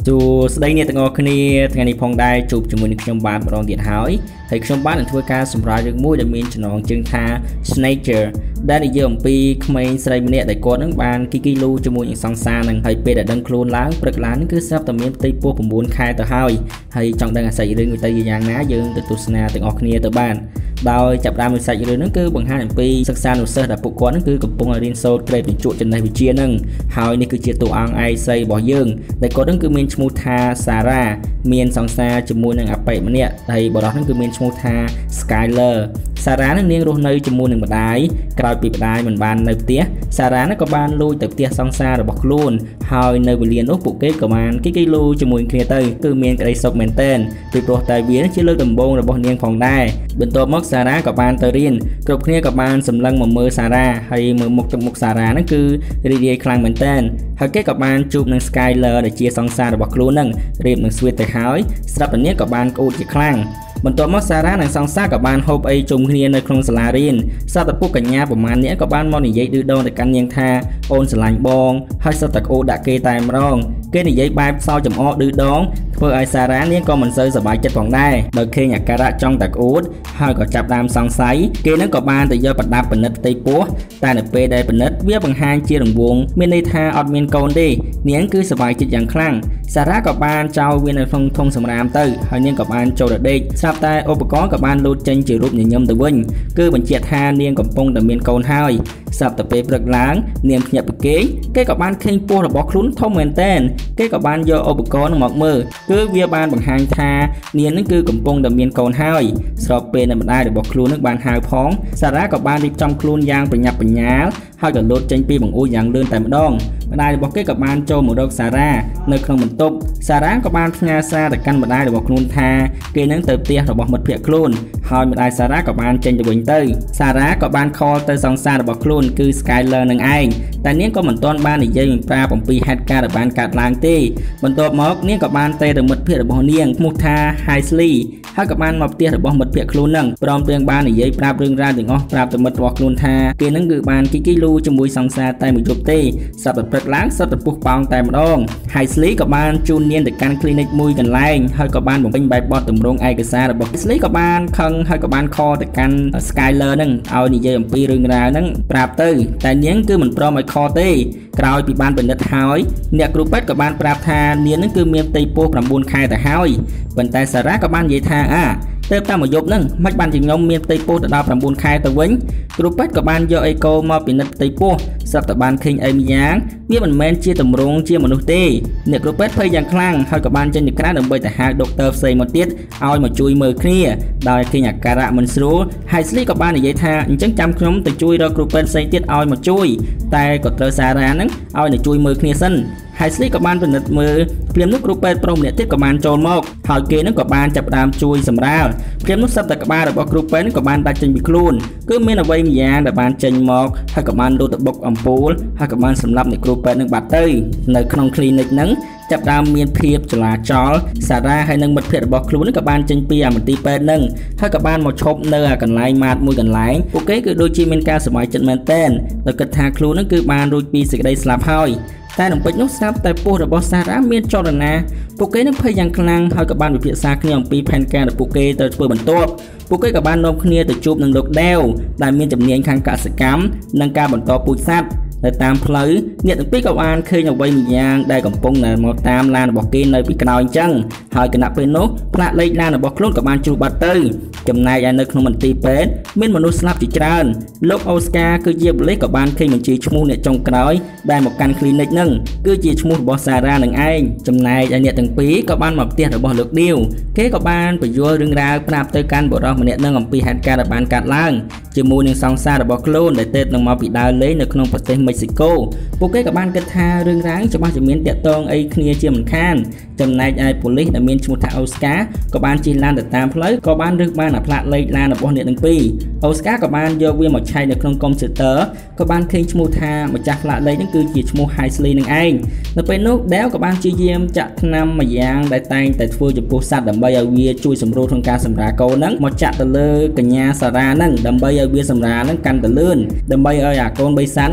จูสได้เนี่ยตั้งออกนี่ตั้งนี้พองได้จูบจมูกในขยมบานรองเดียดหายให้ขยมบานทั่วการสำรายเรื่องมุ้ยดำมินฉนองจึงท่า Snaker ได้ในเยี่ยมปีขมายสไลม์เนี่ยได้กดนั่งบานกิลูจมูกอย่างสองซาหนึ่งให้เป็นแต่ดังโคลนล้างปรึกล้างคือซับแต่เมียนตีพวกผมบุญคายต่อให้ให้จังดังอาศัยเรื่องวิทยาน้ายืนแต่ตุสนาตั้งออกนี่ต่อบ้านโดยจับดามวิสัยเรื่องนั้นคือบาง5 ปีศึกษาหนุ่มเสือดับปุกก้อนนั่นคือกับปงเรียนโซดเกรดเป็นจุดจนในวิเชียนั่งหายนี่คือเจียตัวอังไอไซบ่อยืงแต่กดนั่นคือเมียนชมูทาซาร่าเมียนสองซาจมูกนั่งอัปเปะมันเนี่ยในบ่อนั่นคือเมียนชมูทาสกายเลอร์ซาร่านั่นเลี้ยงรูในจมูกหนึ่งบัดได้กลายปีบัดได้เหมือนบานในเตี้ยซาร่านั่นก็บานลุยแต่เตี้ยสองซาระบอกลูนหายในวิเลียนอุปเกตกับมันกิลูจมูกเคลียร์เตอร์คือเมียนกระไรซอกเมนเทนปีโปรไตเวียนชื่อเลือกตำบงระบอกเนียงของได้บนตัวมักซาร่ากับบานเตอรินกรบเคลียร์กับบานสำลังมือซาร่าให้มือมุกจมูกซาร่านั่นคือรีเดียคลังเมนเทนหากเกกับบานจูบหนึ่งสกายเลอร์ในเจียสองซาระบอกลูนนั่งเรียบหนึ่งสวิตแต่หายสำหรับตัวนี้กับบานกูจีคลังบนตัวมักซาร่าหนังซองซากับบานโฮปไอจุ่มเคลียร์ในคลองสลารินซาตะปุกกัญญาประมาณนี้กับบานมอนิยัยดื้อโดนแต่กันยังท่าโอนสลายบองให้สตักโอดะเกตายมรองเกนิยัยบายเศร้าจำอ้อดื้อดองเพื่อไอซาร่านี้ก็มันเซอร์สบายจัดของได้โดยเคอยากการะจ้องตักโอ๊ตให้ก็จับดามซองไซเกนั้นกับบานแต่ย่อยปัดดาปนิดตีปัวแต่ในเปย์ได้ปนิดเวียบางหางเชียร์หลงวงเมียนในท่าออดเมียนโกนดีเนี้ยคือสบายจิตอย่างคลั่งซาร่ากับบานเจ้าเวียนในทงสำรามเตอร์ให้เนี้ยกับบานโจดเด็กทราบแต่อุปกรณ์กับบานรูดเจนจืดรูปอย่างยมตะวินคือบัญชีท่าเนียงกับปงแต่เมียนโกนให้สับตะเปย์ปรึกล้างเนียมขยับเก๋เก๋กับบานเข่งปัวระบอกคลุ้นท่อมเมนเต้นเก๋กับบานโยอุปกรณ์หมอกมือคือเวียบานบางหางท่าเนียนนั่นคือกับปงแต่เมียนโกนให้สอบเป็นในบรรดาระบอกคลุ้นนักบานหายพ้องซาร่ากับบานรีบจำคลุ้นยางปัญญาปัญญาให้กับรถเจนปีบางอู้อย่างเลื่อนแต่ไม่ดองบรรดาระบอกเก๋กับบานโจหมูดอกซาร่าในคลองเหมือนตบซาร่ากับบานงาซาแต่กันบรรดาระบอกคลุ้นท่าเก๋นั่งเติบเตี้ยระบอกมัดเพียคลุ้นหอยบรรดาซาร่ากับบานเจนจะวิ่งเตยซาร่ากับบานคอเตยสองซาระบอกคลุ้นคือสกายเลอร์นั่งไอแต่เนี้ยก็เหมือนต้นบ้านในยัยปลาผมปีแฮดการ์บานการลางตีบนตัวมอกเนี้ยกับบานเตยระมัดเพียระบอกเนียงมุทาไฮสลีให้กับบานมาเตี้ยระบอกมัดเพียคลุ้นนั่งปลอมเตียงบ้านในยัยปลาเรื่องราวถึงอ๋อปลาแต่มัดบอกคลุ้นท่าเกนั่งคือบานกิลูจมูกสองซาแต่มือจุบตีสับแบบเปิดล้างสับแบบปุกปองแต่มาดองไฮสลีกับบานจูเนียนแต่การคลินิกมุยกันแรงให้กับบานผมเป็นใบบอลตุ่มรงไอกระซาระบอกไฮสลีกับบานคังให้กับบานคอแต่การสกายเลอร์นั่งเอาในยัยปีเรื่องราวนั่งปราบเตยแต่เนี้ยคือเหมือนปลอมไอคอตีกลายปีบานเป็นนัดหายเนี่ยกรุ๊ปเป็ดกับบานปราบทาเนี้ยนั่นคือเมียนตีโป้ประมูลคายแต่หายเป็นแต่สาระกับบานยัยทาเติมตามมายบนั่งมัดบานถึงยมเมียนตีโป้แต่ดาวประมูลคายแต่เว้นกรุ๊ปเป็ดกับบานโยไอโกมาเป็นนัดตีโป้สับแต่บานคิงไอมียางเวียมันแมนเชียตำรงเชียมนุษย์ตีเนี่ยกรุ๊ปเป็ดพยายามคลั่งให้กับบานเจนในคณะดำเบยแต่หากดอกเตอร์ใส่มาเตี้ยเอามาจุยมือเคลียโดยคิงอยากการะมันสู้ไฮสลีกับบานในยัยทาจังจำขนมแต่จุยเรากรุ๊ปเป็ดใส่เตี้ยเอามาจุยแต่กดเตอร์ซารานั้นเอาในจุยมือเคลียสั้นไฮสลีกับบานเป็นนัดมือเพียงนุกรูปเป็นโปรเนี่ยเทียบกับบานโจลมอกหอยเกนึกกับบานจับดามจุยสำราญเพียงนุกซับแต่กับบานแต่บอกรูปเป็นกับบานได้เจนบิคลูนก็มีนวัยมียาแต่บานเจนมอกให้กับบานดูแต่บกอัมพูลให้กับบานสำหรับในกรูปเป็นนึกบัตเตอร์ในขนมคลินิกนั้นจับดามเมียนเพียบจลาจอลซาร่าให้นึงบัดเพียบบอกคลูนกับบานเจนปีมันตีเป็นนึงให้กับบานมาชบเนื้อกันไล่มาดมวยกันไล่โอเคคือโดยจีเมนการสมัยจัดแมนเต้นแต่กระทาคลูนั่นคือบานรูปีสิกได้สลับห้อยแต่หนุ่มเป็ดนุ๊กซับแต่ปูระบอซาร่าเมียนจอร์นาโปเกนึกพยายามคลังให้กับบานวิพิษาขยมปีแผ่นแกนแต่โปเกเตอร์เปิดบรรทุกโปเกกับบานนมเคลียร์แต่จูบหนึ่งดอกเดวได้เมียนจำเนียนขังกะสกรรมนังการบรรทุกปุยซัดแต่ตามเพลย์เนี่ยถึงปีกับบานเคยเอาไว้มียางได้กับปงในมอตามลานบอกเกนในปีกนอยจังหอยกระนับเป็นนกพระเล็กลานบอกคลุ้นกับบานจูบัตเตอร์จำนายอันนึกขนมตีเป็ดเมื่อมนุษย์สลับจิตรันโลกออสการ์คือเยียบเล็กกับบานเคยเหมือนจีชมูเนี่ยจงกร้อยได้หมกกันคลินิกนั่งคือจีชมูบอซาร่าหนึ่งไอจำนายอันเนี่ยถึงปีกับบานหมกเตี้ยระบอเลือกเดียวเกกับบานไปยัวเรื่องราวปราบเตยกันบทเราเนี่ยนั่งกับปีแห่งการระบานการล่างจมูกหนึ่งซองซาระบอคลุ้นได้เตะลงมาปีดาวเล่ในขนมประเทศเม็กซิโกโปเกกับบานกระทาเรื่องร้างจะมาจะเมียนเตะตองไอเคลียเจียมข้านจำนายไอโพลิสเมียนชมูทาออสการ์กับบานจีนลานแต่ตามเพลย์กับบานเรื่องบ้านพระเล็กลานบอกเนี่ยหนึ่งปีออสการ์กับบานโยเวียมาใช้ในขนมคอมพิวเตอร์กับบานเคลียชมูทามาจากพระเล็กนั่นคือจีชมูไฮสลีหนึ่งไอแล้วเป็นนกเดวกับบานจีเยียมจะนำมายางได้แต่งแต่ฟื้นจะปูสัตว์ดัมเบย์เวียช่วยสำรวจทางการสำราญโกนั่งมาจัดตะเลกัญญาสารานั่งดัมเบย์เวียสำราญนั่งกันตะลื่นดัมเบย์อยากโกนใบสานั่งเจนม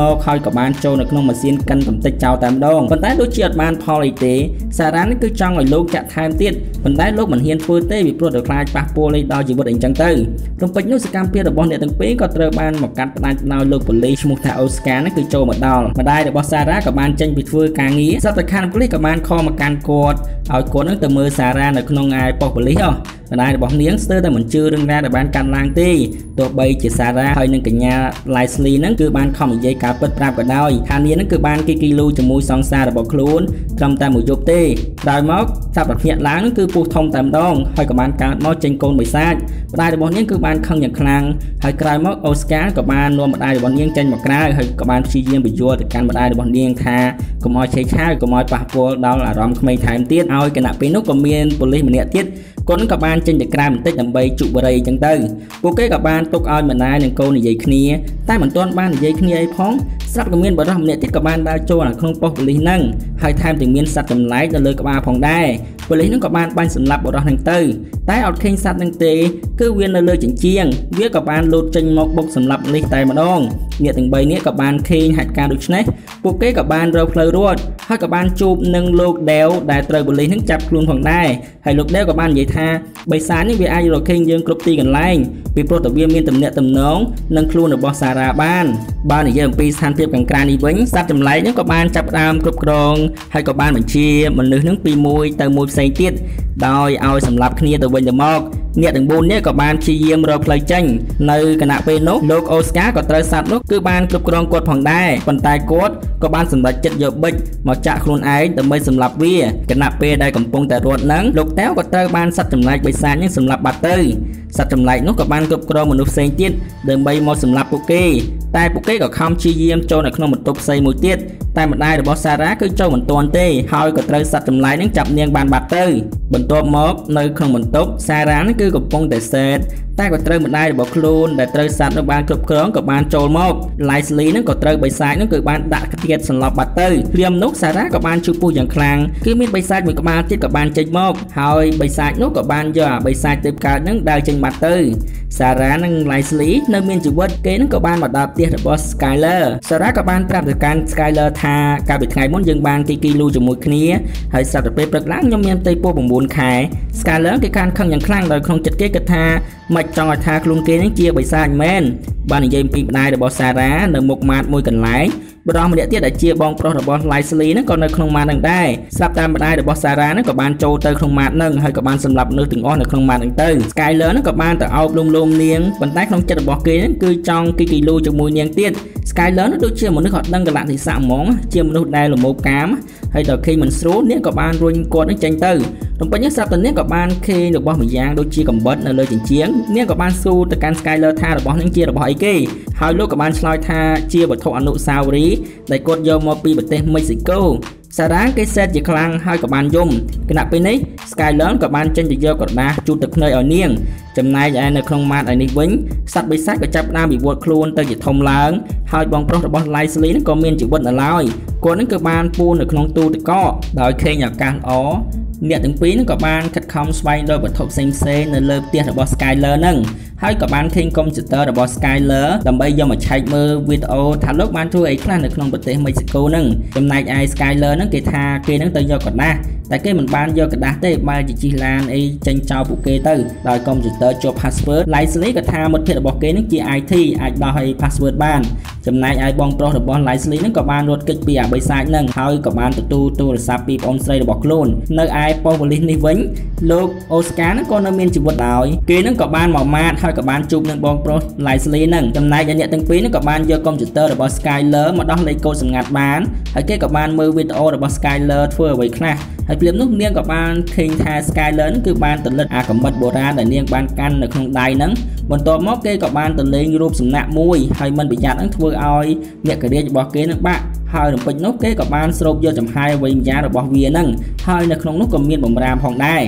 មកហើយក៏បានចូលនៅក្នុងម៉ាស៊ីនកិនកំតិចចោលតែម្ដងប៉ុន្តែដូចជាអត់បានផលអីទេសារ៉ានេះគឺចង់ឲ្យលោកចាក់ថែមទៀតប៉ុន្តែលោកមិនហ៊ានធ្វើទេពីព្រោះតែខ្លាចប៉ះពាល់ដល់ជីវិតអីចឹងទៅរំពេចនោះសកម្មភាពរបស់អ្នកទាំងពីរក៏ត្រូវបានមកកាត់ផ្ដាច់ដោយលោកប៉ូលីសឈ្មោះថាអូស្ការនេះគឺចូលមកដល់ម្ដាយរបស់សារ៉ាក៏បានចេញពីធ្វើការងារសត្វតខានប៉ូលីសក៏បានខំមកកាន់គាត់ឲ្យគាត់នឹងទៅមើលសារ៉ានៅក្នុងឯប៉ុស្តិ៍ប៉ូលីសម្ដាយរបស់នាងស្ទើរតែមិនជឿរឿងរ៉ាវដែលបានកើតឡើងទេទោះបីជាសារ៉ាហើយនឹងកញ្ញា Leslie ហ្នឹងគឺបានខំនិយាយការពិតប្រាប់ក៏ដោយថានាងហ្នឹងគឺបានគីលូជាមួយសង្សាររបស់ខ្លួនត្រឹមតែមួយយប់ទេក្រោយមកសត្វប្រភ្ញាក់ឡើងហ្នឹងគឺពុះធំតែម្ដងហើយក៏បានកើតមកចេញកូនបិសាចម្ដាយរបស់នាងគឺបានខឹងយ៉ាងខ្លាំងហើយក្រោយមកអូស្ការក៏បាននាំម្ដាយរបស់នាងចេញមកក្រៅហើយក៏បានព្យាយាមបញ្យល់ទៅកាន់ម្ដាយរបស់នាងថាកុំឲ្យឆេកឆាវកុំឲ្យប៉ះពាល់ដល់អារម្មណ៍ក្មេងថែមទៀតឲ្យគណៈពេលនោះក៏មានប៉ូលីសម្នាក់ទៀតគាត់ក៏បានចេញទៅក្រៅបន្តិចដើម្បីជក់បរិយអញ្ចឹងទៅពួកគេក៏បានទុកឲ្យម្ដាយនិងកូននិយាយគ្នាតែមិនទាន់បាននិយាយគ្នាអីផងស្រាប់ក៏មានបរិសម្នាក់ទៀតក៏បានដើរចូលនៅក្នុងប៉ុស្តិ៍ប៉ូលីសហ្នឹងហើយថែមទាំងមានសត្វចម្លែកនៅលើក្បាលផងដែរប៉ូលីសហ្នឹងក៏បានបាញ់សម្លាប់បរិសហ្នឹងទៅតែអត់ឃើញសត្វហ្នឹងទេគឺវានៅលើជញ្ជាំងវាក៏បានលោតចេញមកបុកសម្លាប់ប៉ូលីសតែម្ដងអ្នកទាំង3នាក់ក៏បានឃើញហេតុការណ៍ដូចនេះពួកគេក៏បានរកផ្លូវរត់ហើយក៏បានជួបនឹងលោកដេវដែលត្រូវប៉ូលីសហ្នឹងចាប់ខ្លួនផងដែរហើយលោកដេវក៏បាននិយាយថាបិសាចនេះវាអាចរកឃើញយើងគ្រប់ទីកន្លែងពីព្រោះតែវាមានទំនាក់ទំនងនឹងខ្លួនរបស់សារ៉ាបាននិយាយអំពីស្ថានភាពខាងក្រៅនេះវិញសត្វចម្លែកហ្នឹងក៏បានចាប់ផ្ដើមគ្រប់គ្រងហើយក៏បានបញ្ជាមនុស្សហ្នឹងពីមួយទៅមួយផ្សេងទៀតដោយឲ្យសម្លាប់គ្នាទៅវិញទៅមកអ្នកទាំង4នាក់ក៏បានព្យាយាមរកផ្លូវចេញនៅគណៈពេលនោះលោកអូស្ការក៏ត្រូវសត្វនោះគឺបានគ្រប់គ្រងគាត់ផងដែរប៉ុន្តែគាត់ក៏បានសម្រេចចិត្តយកប៊ិចមកចាក់ខ្លួនឯងដើម្បីសម្លាប់វាគណៈពេលដែលកំពុងតែរត់ហ្នឹងលោកតាវក៏ត្រូវបានសត្វចម្លែកបិសាចនេះសម្លាប់បាត់ទៅសត្វចម្លែកនោះក៏បានគ្រប់គ្រងមនុស្សផ្សេងទៀតដើម្បីមកសម្លាប់ពួកគេតែពួកគេក៏ខំព្យាយាមចូលនៅក្នុងបន្ទប់ផ្សេងមួយទៀតតែម្ដាយរបស់សារ៉ាគឺចូលមិនទាន់ទេហើយក៏ត្រូវសត្វចម្លែកនឹងចាប់នាងបានបាត់ទៅបន្ទាប់មកនៅក្នុងបន្ទប់សារ៉ានេះគឺកំពុងតែសេតតែក៏ត្រូវម្ដាយរបស់ខ្លួនដែលត្រូវសត្វនោះបានគ្រប់គ្រងក៏បានចូលមក Leslie នឹងក៏ត្រូវបិសាចនឹងគឺបានដាក់កាទៀតសន្លប់បាត់ទៅព្រាមនោះសារ៉ាក៏បានជួបពុះយ៉ាងខ្លាំងគឺមានបិសាចមួយក្បាលទៀតក៏បានចេញមកហើយបិសាចនោះក៏បានយកអាបិសាចទៅកើតនឹងដើរចេញបាត់ទៅសារ៉ានិង Leslie នៅមានជីវិតគេនឹងក៏បានមកដល់ផ្ទះរបស់ Skyler សារ៉ាក៏បានប្រាប់ទៅកាន់ Skyler ថាកាលពីថ្ងៃមុនយើងបានគីលូជាមួយគ្នាហើយស្រាប់តែពេលព្រឹកឡើងខ្ញុំមានផ្ទៃពោះ9ខែ Skyler គេខានខឹងយ៉ាងខ្លាំងដោយក្នុងចិត្តគេគិតថាមិនចង់ឲ្យថាខ្លួនគេនឹងជាបិសាចមែនបាននិយាយពីម្ដាយរបស់សារ៉ានៅមុខម៉ាតមួយកន្លែងបរិសម្នាក់ទៀតដែលជាបងប្រុសរបស់ Leslie ហ្នឹងក៏នៅក្នុងម៉ាតហ្នឹងដែរស្រាប់តែម្ដាយរបស់សារ៉ាហ្នឹងក៏បានចូលទៅក្នុងម៉ាតហ្នឹងហើយក៏បានសម្លាប់មនុស្សទាំងអស់នៅក្នុងម៉ាតហ្នឹងទៅ Skyler ហ្នឹងក៏បានទៅអោបលំនាងប៉ុន្តែក្នុងចិត្តរបស់គេហ្នឹងគឺចង់គីលូជាមួយនាងទៀត Skyler ហ្នឹងដូចជាមនុស្សអត់ដឹងកលៈទេសៈហ្មងជាមនុស្សដែលលមោកាមហើយដល់ឃើញមិនស្រួលនាងក៏បានរុញគាត់ហ្នឹងចេញទៅរំពេចនេះស្រាប់តែនាងក៏បានឃើញរបស់មួយយ៉ាងដូចជាកំបិតនៅលើជញ្ជាំងនាងក៏បានសួរទៅកាន់ Skyler ថារបស់នេះជារបស់អីគេហើយលោកក៏បានឆ្លើយថាជាវត្ថុអនុស្សាវរីយ៍ដែលគាត់យកមកពីប្រទេសមិចស៊ីកូសារ៉ាគេសេតជាខ្លាំងហើយក៏បានយំគណៈពេលនេះ Skyler ក៏បានចេញទៅយកក្រដាសជូតទឹកភ្នែកឲ្យនាងចំណែកឯនៅក្នុងម៉ាតឯនេះវិញសត្វបិសាចក៏ចាប់ផ្ដើមវិវត្តខ្លួនទៅជាធំឡើងហើយបងប្រុសរបស់ Leslie ក៏មានជីវិតនៅឡើយគាត់នឹងក៏បានពូននៅក្នុងទូទឹកកកដោយឃើញឱកាសល្អអ្នកទាំងពីរនឹងក៏បានខិតខំស្វែងរកវត្ថុផ្សេងៗនៅលើផ្ទះរបស់ Skyler ហ្នឹងហើយក៏បានឃើញកុំព្យូទ័ររបស់ Skyler ដើម្បីយកមកឆែកមើលវីដេអូថាលោកបានធ្វើអីខ្លះនៅក្នុងប្រទេសមិចស៊ីកូហ្នឹងចំណែកឯ Skyler ហ្នឹងគេថាគេនឹងទៅយកក្រដាសតែគេមិនបានយកក្រដាសទេបើជាជិះឡានអីចេញចោលពួកគេទៅដោយកុំព្យូទ័រជាប់ password Leslie ក៏ថាមិត្តភក្តិរបស់គេនឹងជា IT អាចដោះឲ្យ password បានចំណែកឯបងប្រុសរបស់ Leslie ហ្នឹងក៏បានរត់គេចពីអាបិសាចហ្នឹងហើយក៏បានទទួលទូរស័ព្ទពីប្អូនស្រីរបស់ខ្លួននៅឯប៉ុស្តិ៍ប៉ូលីសនេះវិញលោកអូស្ការហ្នឹងក៏នៅមានជីវិតដែរគេហ្នឹងក៏បានមកម៉ាតហើយក៏បានជួបនឹងបងប្រុស Leslie ហ្នឹងចំណែកឯអ្នកទាំងពីរហ្នឹងក៏បានយកកុំព្យូទ័ររបស់ Skyler មកដោះលេខកូដសម្ងាត់បានហើយគេក៏បានមើលវីដេអូរបស់ Skyler ធ្វើអ្វីខ្លះហើយភ្លាមនោះនាងក៏បានឃើញថា Skyler ហ្នឹងគឺបានទៅលិតអាកំបិតបុរាណដែលនាងបានកាន់នៅក្នុងដៃហ្នឹងបន្ទាប់មកគេក៏បានទៅលេងរូបសំណាកមួយហើយមិនប្រយ័ត្នហ្នឹងធ្វើឲ្យអ្នកករាជរបស់គេនឹងបាក់ហើយរំពេចនោះគេក៏បានស្រូបយកចំហាយអ្វីម្យ៉ាងរបស់វាហ្នឹងហើយនៅក្នុងនោះក៏មានបំរាមផងដែរ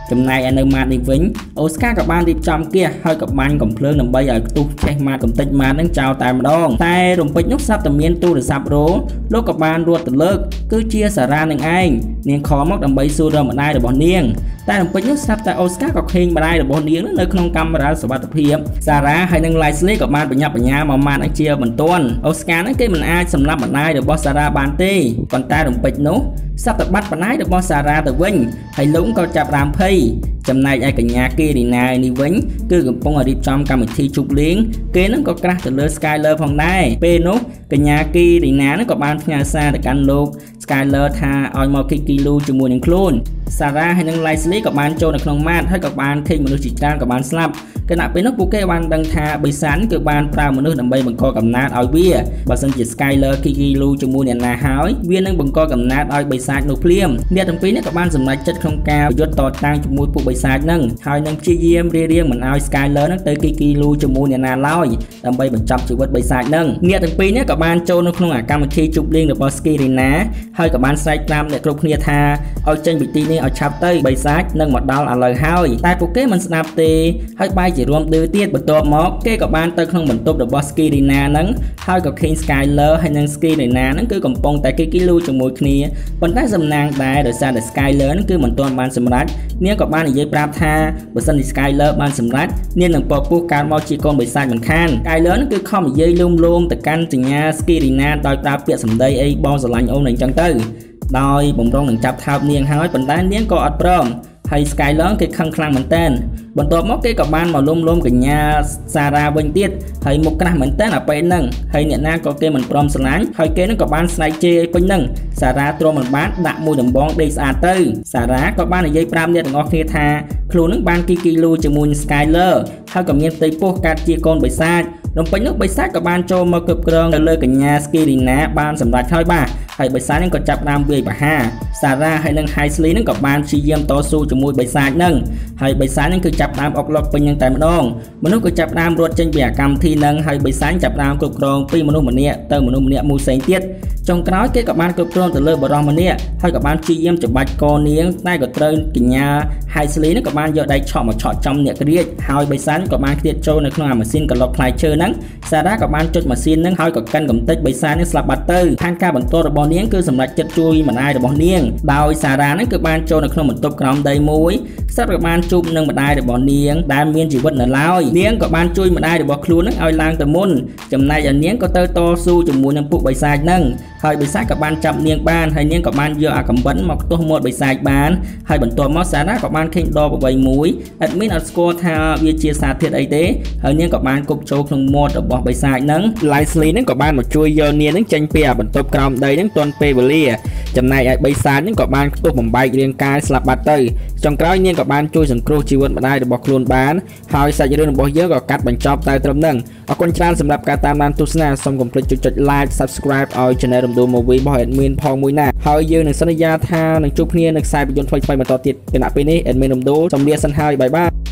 ចំណែកឯនៅម៉ាតនេះវិញអូស្ការក៏បានរៀបចំគៀសហើយក៏បាញ់កំភ្លើងដើម្បីឲ្យខ្ទុះចេះម៉ាតកំតិចម៉ាតនឹងចោលតែម្ដងតែរំពេចនោះស្រាប់តែមានទូរស័ព្ទរោលោកក៏បានរត់ទៅលើកគឺជាសារ៉ានឹងឯងនាងខលមកដើម្បីសួររកម្ដាយរបស់នាងតែរំពេចនោះស្រាប់តែអូស្ការក៏ឃើញម្ដាយរបស់នាងនៅក្នុងកាមេរ៉ាសុវត្ថិភាពសារ៉ាហើយនឹង Leslie ក៏បានបញ្ញាប់បញ្ញាមកម៉ាតនឹងជាបន្ទាន់អូស្ការនឹងគេមិនអាចសម្លាប់ម្ដាយរបស់សារ៉ាបានទេប៉ុន្តែរំពេចនោះសត្វបាត់បណ្ដាយរបស់សារ៉ាទៅវិញហើយលោកក៏ចាប់ផ្ដើមភ័យចំណែកឯកញ្ញាគីរីណានេះវិញគឺកំពុងរៀបចំកម្មវិធីជប់លៀងគេនឹងក៏ក្រាស់ទៅលើ Skyler ផងដែរពេលនោះកញ្ញាគីរីណានឹងក៏បានផ្ញើសារទៅកាន់លោក Skyler ថាឲ្យមកគីគីលូជាមួយនឹងខ្លួនSarah ហើយនឹង Leslie ក៏បានចូលនៅក្នុងម៉ាតហើយក៏បានឃើញមនុស្សជាច្រើនក៏បានស្លាប់គណៈពេលនោះពួកគេបានដឹងថាបិសាចគឺបានប្រើមនុស្សដើម្បីបង្កកំណើតឲ្យវាបើសិនជា Skyler គីគីលូជាមួយអ្នកណាហើយវានឹងបង្កកំណើតឲ្យបិសាចនោះភ្លាមអ្នកទាំងពីរនេះក៏បានសម្រេចចិត្តក្នុងការយុទ្ធតតាំងជាមួយពួកបិសាចនឹងហើយនឹងព្យាយាមរៀងមិនឲ្យ Skyler នឹងទៅគីគីលូជាមួយអ្នកណាឡើយដើម្បីបញ្ចប់ជីវិតបិសាចនឹងអ្នកទាំងពីរនេះក៏បានចូលនៅក្នុងកម្មវិធីជប់លៀងរបស់ Skirina ហើយក៏បានស្រែកតាមអ្នកគ្រប់គ្នាថាឲ្យចេញពីទីនេះឲ្យឆាប់ទៅបិសាចនឹងមកដល់ឥឡូវហើយតែពួកគេមិនស្ដាប់ទេហើយបែរជារួមឌឺទៀតបន្ទាប់មកគេក៏បានទៅក្នុងបន្ទប់របស់ Skirina នឹងហើយក៏ឃើញ Skyler ហើយនិង Skirina នឹងគឺកំពុងតែគីគីលូជាមួយគ្នាប៉ុន្តែសំណាងដែរដោយសារតែ Skyler នឹងគឺមិនទាន់បានសម្រេចនាងក៏បាននិយាយប្រាប់ថាបើសិនជា Skyler បានសម្រេចនាងនឹងពពោះកើតមកជាកូនបិសាចមិនខាន Skyler នឹងគឺខំនិយាយលូមលូមទៅកាន់សញ្ញា Skirina ដោយប្រើពាក្យសម្ដីអីបងស្រឡាញ់អូនអញ្ចឹងទៅដោយបំរុងនឹងចាប់ថោបនាងហើយប៉ុន្តែនាងក៏អត់ព្រមហើយ Skyler គេខឹងខ្លាំងមែនតើបន្ទាប់មកគេក៏បានមកលុំកញ្ញាសារ៉ាវិញទៀតហើយមុខក្រាស់មែនតើពេលហ្នឹងហើយអ្នកណាក៏គេមិនព្រមស្រឡាញ់ហើយគេនឹងក៏បានស្នែកជេរឲ្យពេញហ្នឹងសារ៉ាទ្រាំមិនបានដាក់មួយដំបងដេកស្អាតទៅសារ៉ាក៏បាននិយាយប្រាប់អ្នកទាំងអស់គ្នាថាខ្លួននឹងបានគីគីលូជាមួយនឹង Skyler ហើយក៏មានផ្ទៃពោះកាត់ជាកូនបិសាចរំពេញនោះបិសាចក៏បានចូលមកគ្រប់គ្រងទៅលើកញ្ញា Skirina បានសម្រេចហើយបាទហើយបិសាចនឹងក៏ចាប់ដើមវាយប្រហារសារ៉ាហើយនឹង Leslie នឹងក៏បានព្យាយាមតស៊ូជាមួយបិសាចនឹងហើយបិសាចនឹងគឺចាប់ដើមអុកឡុកពេញនឹងតែម្ដងមនុស្សក៏ចាប់ដើមរត់ចេញពីអាកម្មវិធីនឹងហើយបិសាចចាប់ដើមគ្រប់គ្រងពីមនុស្សម្នាក់ទៅមនុស្សម្នាក់មួយផ្សេងទៀតចុងក្រោយគេក៏បានគ្រប់គ្រងទៅលើបរិសម្នាក់ហើយក៏បានព្យាយាមច្បាច់កនាងតែក៏ត្រូវកញ្ញា Leslie នឹងក៏បានយកដៃឆក់មកឆក់ចំអ្នកក្រៀកហើយបិសាចក៏បានឃ្លាតចូលនៅក្នុងអាម៉ាស៊ីនកន្លុកផ្លែឈើហ្នឹងសារ៉ាក៏បានចុចម៉ាស៊ីនហ្នឹងហើយក៏កាន់កំទេចបិសាចនឹងស្លាប់បាត់ទៅខាងការបន្ទាល់របស់នាងគឺសម្រាប់ចិត្តជួយម្ដាយរបស់នាងដោយសារ៉ាហ្នឹងគឺបានចូលនៅក្នុងបន្ទប់ក្រោមដីមួយសត្វក៏បានជួបនឹងម្ដាយរបស់នាងដែលមានជីវិតនៅឡើយនាងក៏បានជួយម្ដាយរបស់ខ្លួននឹងឲ្យឡើងទៅមុនចំណែកឯនាងក៏ទៅតស៊ូជាមួយនឹងពួកបិសាចហ្នឹងហើយបិសាចក៏បានចាប់នាងបានហើយនាងក៏បានយកអាកំបិនមកខ្ទោះមាត់បិសាចបានហើយបន្ទាប់មកសារ៉ាក៏បានឃើញដបអ្វីមួយអត់មានអត់ស្គាល់ថាវាជាសារធាតុអីទេហើយនាងក៏បានគប់ចូលក្នុងមាត់របស់បិសាចហ្នឹង Leslie ហ្នឹងក៏បានមកជួយយកនាងហ្នឹងចេញពីអាបន្ទប់ក្រោមដីហ្នឹងទាន់ពេលវេលាចំណែកឯបិសាចហ្នឹងក៏បានខ្ទោះបំបែករាងកាយស្លាប់បាត់ទៅចុងក្រោយនាងក៏បានជួយសង្គ្រោះជីវិតម្ដាយរបស់ខ្លួនបានហើយសាច់រឿងរបស់យើងក៏កាត់បញ្ចប់តែត្រឹមហ្នឹងអរគុណច្រើនសម្រាប់ការតាមដានទស្សនាសូមកុំភ្លេចចុច like subscribe ឲ្យ channel រំដួល Movie របស់ admin ផងមួយណាហើយយើងនឹងសន្យាថានឹងជួបគ្នានៅខ្សែភាពយន្តថ្មីៗបន្តទៀតគណៈពេលនេះ admin រំដួលសូមលាសិនហើយបាយបាយ